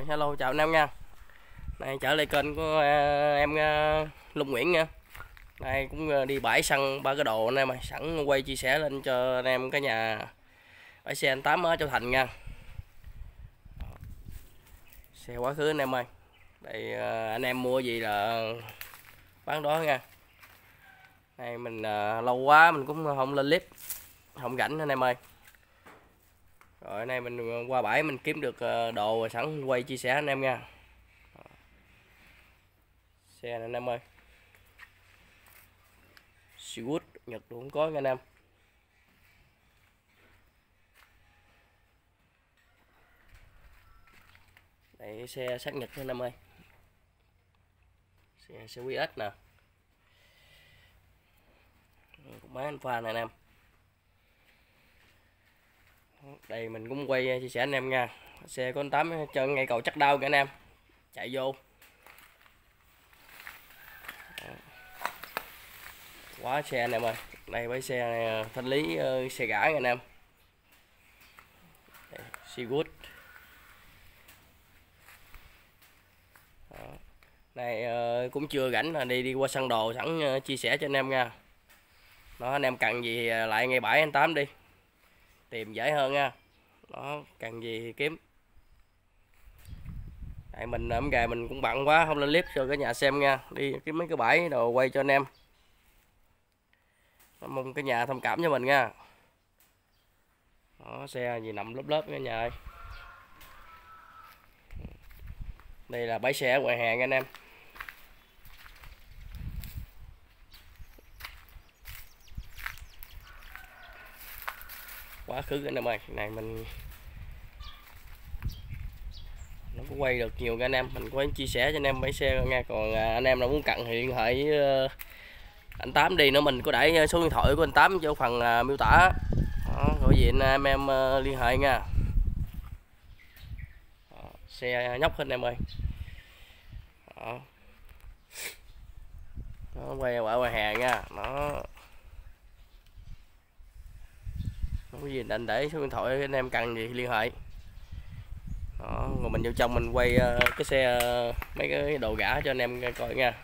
Rồi, hello chào anh em nha. Này trở lại kênh của em Lục Nguyễn nha. Này cũng đi bãi săn ba cái đồ anh em ơi, sẵn quay chia sẻ lên cho anh em cái nhà bãi xe anh Tám ở Châu Thành nha. Xe quá khứ anh em ơi. Đây anh em mua gì là bán đó nha. Này mình lâu quá mình cũng không lên clip, không rảnh anh em ơi. Rồi nay mình qua bãi mình kiếm được đồ rồi sẵn quay chia sẻ anh em nha. Xe này anh em ơi, Sewwood Nhật cũng có nha anh em. Đây xe sát Nhật anh em ơi, xe quý ích nè, máy anh pha này anh em. Đây mình cũng quay chia sẻ anh em nha. Xe có anh Tám chân ngay cầu Chắc Đau kìa anh em, chạy vô quá xe anh em ơi. Đây với xe này, thanh lý xe gãi nha anh em. Sewwood này cũng chưa rảnh là đi qua săn đồ sẵn chia sẻ cho anh em nha. Đó, anh em cần gì lại ngay bãi anh Tám đi, tìm dễ hơn nha. Đó, cần gì thì kiếm. Tại mình ở gà mình cũng bận quá không lên clip cho cả nhà xem nha, đi kiếm mấy cái bãi đồ quay cho anh em. Mong cái nhà thông cảm cho mình nha. Đó, xe gì nằm lớp lớp cả nhà ơi. Đây là bãi xe ở ngoài hàng anh em. Quá khứ anh em ơi, này mình nó có quay được nhiều anh em, mình có chia sẻ cho anh em bãi xe nha. Còn anh em nào muốn cận thì liên hệ với anh Tám đi nữa, mình có để số điện thoại của anh Tám cho phần miêu tả. Đó, gọi gì anh em liên hệ nha. Đó, xe nhóc hết anh em ơi. Đó. Nó quay ở ngoài hàng nha. Nó có gì định để số điện thoại anh em cần gì liên hệ. Đó, rồi mình vô trong mình quay cái xe mấy cái đồ gã cho anh em coi nha.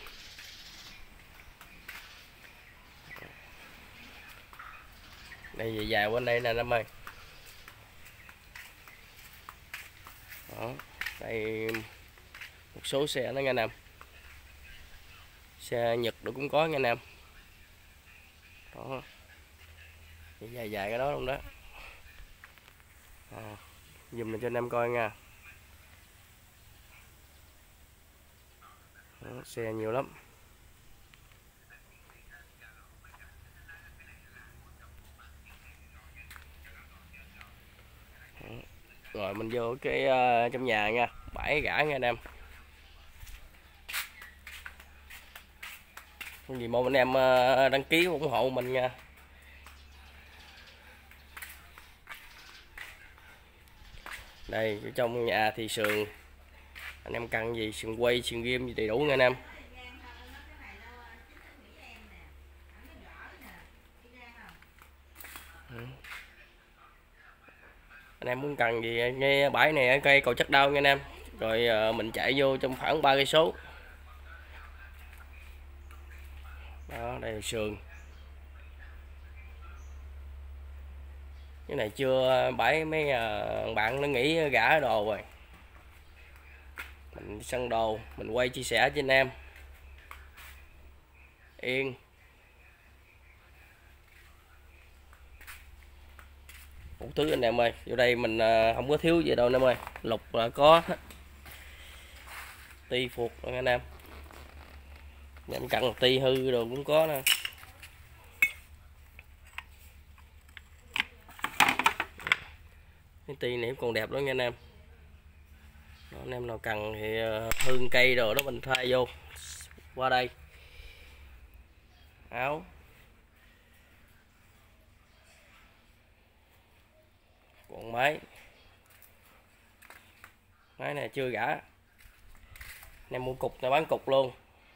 Đây dài dài bên đây nè anh em ơi. Đó, đây một số xe đó nha anh em. Xe Nhật nó cũng có nha anh em. Đó, dài dài cái đó luôn đó. Dùm cho anh em coi nha. Đó, xe nhiều lắm. Đó. Rồi mình vô cái trong nhà nha, bãi gã nha anh em. Gì mong anh em đăng ký ủng hộ mình nha. Đây trong nhà thì sườn, anh em cần gì sườn quay sườn ghim gì đầy đủ nha anh em. Anh em muốn cần gì nghe bãi này ở cây cầu Chắc Đau nha anh em. Rồi mình chạy vô trong khoảng 3 cây số. Đó, đây là sườn. Cái này chưa bãi mấy bạn nó nghỉ gã đồ rồi. Mình săn đồ, mình quay chia sẻ cho anh em. Yên. Một thứ anh em ơi, vô đây mình không có thiếu gì đâu anh em ơi. Lục là có, ti phục anh em. Em cần một ti hư đồ cũng có nè. Cái ti này còn đẹp lắm nha anh em. Đó, anh em nào cần thì hương cây rồi đó mình thay vô. Qua đây. Áo. Còn máy. Máy này chưa gã. Anh em mua cục này bán cục luôn.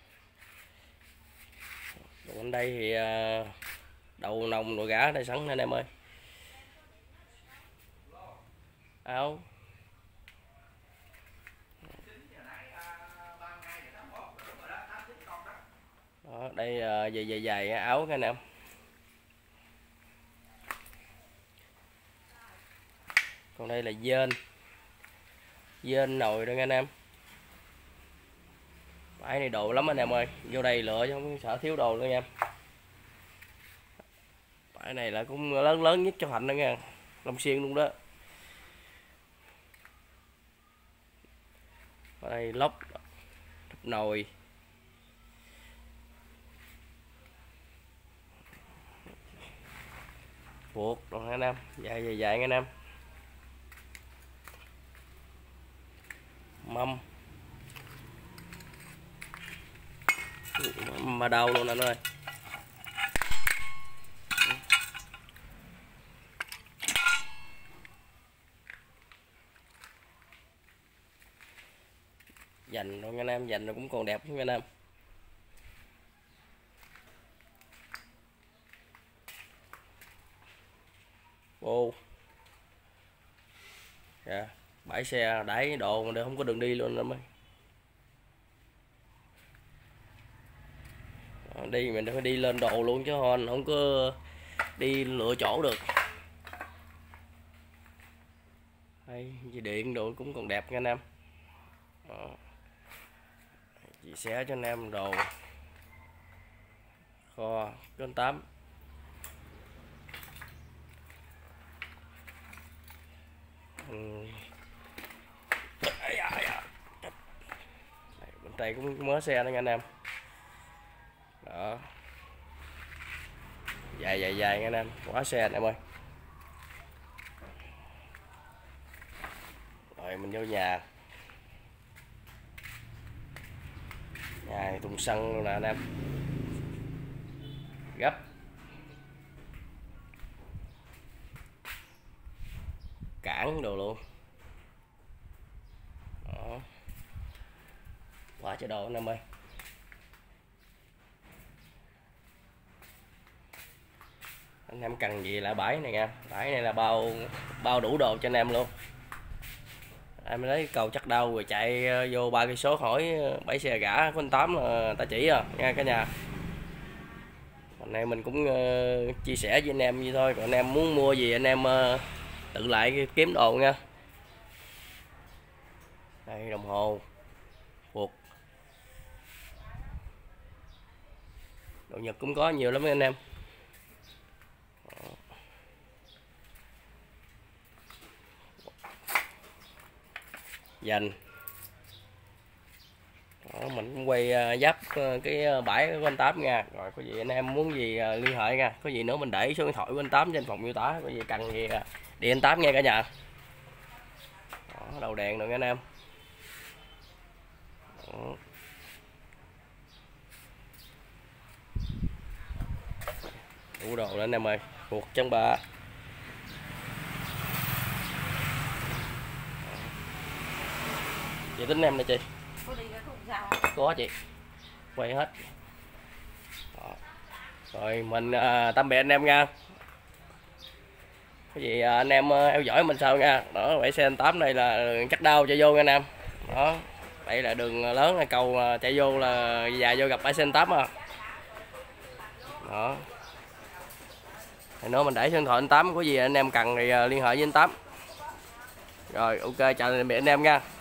Còn đây thì đầu nồng đồ gã đây sẵn anh em ơi. Áo. dài áo các anh em. Còn đây là dên nồi đó anh em. Bãi này đồ lắm anh em ơi, vô đây lựa chứ không sợ thiếu đồ nữa nha. Bãi này là cũng lớn nhất Châu Thành đó nha, Long Xuyên luôn đó. Ở đây lóc nồi, buộc rồi anh em, dài anh em. Mâm mà đầu luôn anh ơi. Dành rồi anh em, dành rồi cũng còn đẹp chứ anh em. Ô dạ, bãi xe đẩy đồ mà đều không có đường đi luôn anh em ơi. Đi mình phải đi lên đồ luôn chứ không có đi lựa chỗ được. Đây, dây điện đồ cũng còn đẹp nha anh em. Đó. Chia sẻ cho anh em đồ kho kênh 8. Bên đây cũng mới xe đó nha anh em. Đó, dài nha anh em, quá xe anh em ơi. Rồi mình vô nhà này, thùng xăng luôn nè anh em, gấp cản đồ luôn. Đó, quá trời đồ anh em ơi. Anh em cần gì là bãi này nha, bãi này là bao đủ đồ cho anh em luôn. Em lấy cầu chắc đâu rồi chạy vô 3 cây số hỏi bãi xe gã của anh Tám là ta chỉ nha cả nhà. Hôm nay mình cũng chia sẻ với anh em như thôi, còn anh em muốn mua gì anh em tự lại kiếm đồ nha. Đây đồng hồ, buộc, đồ Nhật cũng có nhiều lắm anh em. Dành. Đó, mình cũng quay giáp cái bãi của anh Tám nha. Rồi có gì anh em muốn gì liên hệ nha, có gì nữa mình để số điện thoại của anh Tám trên phòng miêu tả, có gì cần gì đi anh Tám nha cả nhà. Đó, đầu đèn rồi nha anh em. Đó. Đủ đồ lên anh em ơi, 1.3. Chị tính em đây chị. Có chị, quay hết. Đó. Rồi mình tạm biệt anh em nha. Cái gì anh em theo dõi mình sau nha. Đó, bãi xe anh Tám đây là chắc đau chạy vô nha anh em. Đó, đây là đường lớn, là cầu chạy vô là dài vô gặp bãi xe anh Tám à. Đó. Thì nữa mình để số điện thoại anh Tám, có gì anh em cần thì liên hệ với anh Tám. Rồi ok, chào tạm biệt anh em nha.